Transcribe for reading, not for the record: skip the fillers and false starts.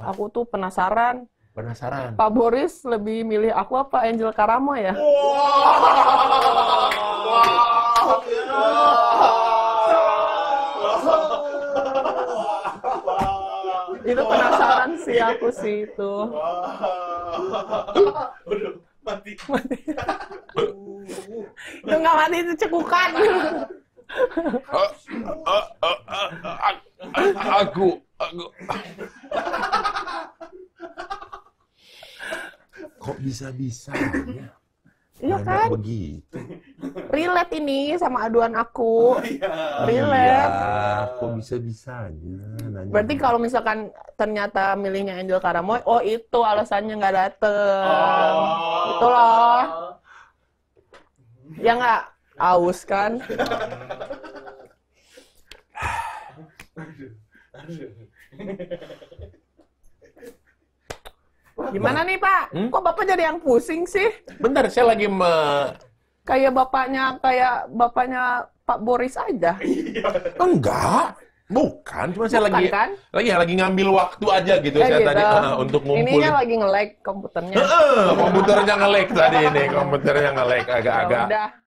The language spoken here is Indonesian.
Aku tuh penasaran. Penasaran. Pak Boris lebih milih aku apa Angel Karamo ya? Itu penasaran sih aku sih itu. Waduh, mati. Itu nggak mati, itu cekukan. Aku. Kok bisa-bisanya? Iya Anak kan? begitu. Relate ini sama aduan aku. Iya, Relate. kok bisa-bisanya nanya. Berarti kalau misalkan ternyata milihnya Angel Karamoy, oh itu alasannya nggak dateng. Itu loh. Ya nggak? Aus kan? Gimana nih Pak? Kok Bapak jadi yang pusing sih? Bentar, saya lagi Kayak bapaknya Pak Boris aja. Enggak, bukan. Cuma saya Bukan, kan? lagi ngambil waktu aja gitu. Ya Saya gitu. tadi untuk ngumpulin. Ininya lagi nge-lag komputernya. Komputernya nge-lag tadi ini. Komputernya nge-lag agak-agak. Ya udah.